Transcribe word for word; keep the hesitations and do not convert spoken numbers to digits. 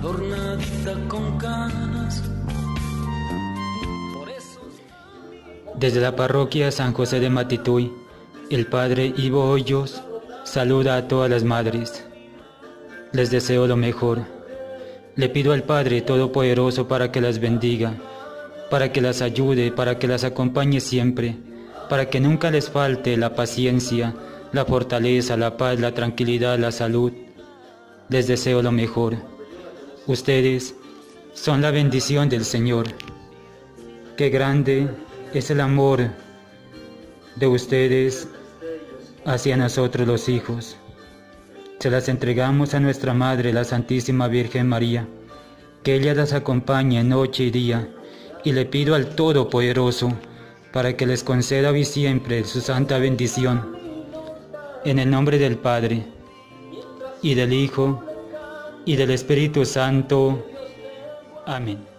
adornadita con canas. Desde la parroquia San José de Matituy, el padre Ivo Hoyos saluda a todas las madres. Les deseo lo mejor. Le pido al Padre Todopoderoso para que las bendiga, para que las ayude, para que las acompañe siempre, para que nunca les falte la paciencia, la fortaleza, la paz, la tranquilidad, la salud. Les deseo lo mejor. Ustedes son la bendición del Señor. Qué grande es el amor de ustedes hacia nosotros los hijos. Se las entregamos a nuestra Madre, la Santísima Virgen María, que ella las acompañe noche y día, y le pido al Todopoderoso para que les conceda hoy siempre su santa bendición. En el nombre del Padre, y del Hijo, y del Espíritu Santo. Amén.